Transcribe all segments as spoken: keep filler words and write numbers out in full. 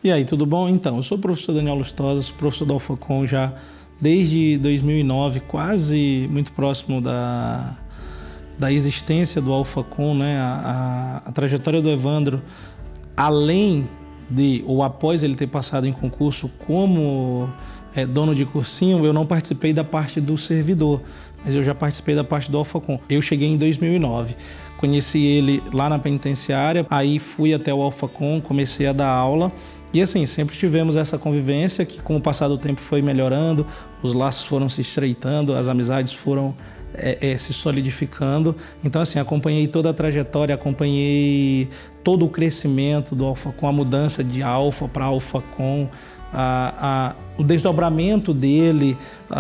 E aí, tudo bom? Então, eu sou o professor Daniel Lustosa, sou professor da AlphaCon já desde dois mil e nove, quase muito próximo da, da existência do AlphaCon, né? A, a, a trajetória do Evandro, além de, ou após ele ter passado em concurso como é, dono de cursinho, eu não participei da parte do servidor, mas eu já participei da parte do AlphaCon. Eu cheguei em dois mil e nove, conheci ele lá na penitenciária, aí fui até o AlphaCon, comecei a dar aula. E assim, sempre tivemos essa convivência que com o passar do tempo foi melhorando, os laços foram se estreitando, as amizades foram é, é, se solidificando. Então assim, acompanhei toda a trajetória, acompanhei todo o crescimento do AlphaCon, a mudança de Alpha para AlphaCon, a, a, o desdobramento dele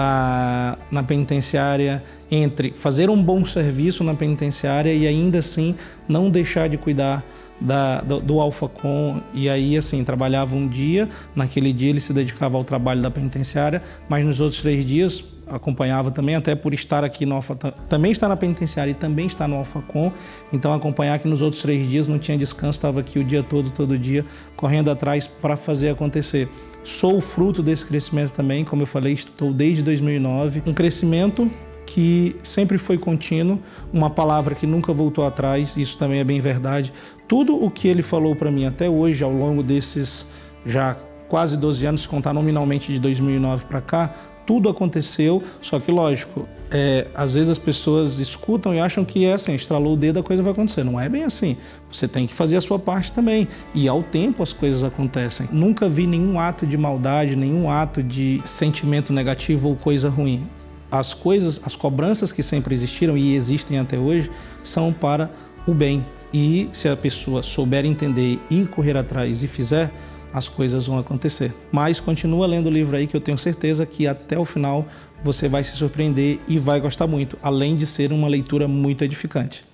a, na penitenciária, entre fazer um bom serviço na penitenciária e ainda assim não deixar de cuidar Da, do, do AlphaCon. E aí assim, trabalhava um dia, naquele dia ele se dedicava ao trabalho da penitenciária, mas nos outros três dias acompanhava também, até por estar aqui no Alpha, também está na penitenciária e também está no AlphaCon, então acompanhar que nos outros três dias não tinha descanso, estava aqui o dia todo, todo dia, correndo atrás para fazer acontecer. Sou fruto desse crescimento também, como eu falei, estou desde dois mil e nove, um crescimento que sempre foi contínuo, uma palavra que nunca voltou atrás, isso também é bem verdade. Tudo o que ele falou para mim até hoje, ao longo desses já quase doze anos, se contar nominalmente de dois mil e nove para cá, tudo aconteceu, só que lógico, é, às vezes as pessoas escutam e acham que é assim, estralou o dedo, a coisa vai acontecer. Não é bem assim, você tem que fazer a sua parte também, e ao tempo as coisas acontecem. Nunca vi nenhum ato de maldade, nenhum ato de sentimento negativo ou coisa ruim. As coisas, as cobranças que sempre existiram e existem até hoje são para o bem. E se a pessoa souber entender e correr atrás e fizer, as coisas vão acontecer. Mas continua lendo o livro aí que eu tenho certeza que até o final você vai se surpreender e vai gostar muito, além de ser uma leitura muito edificante.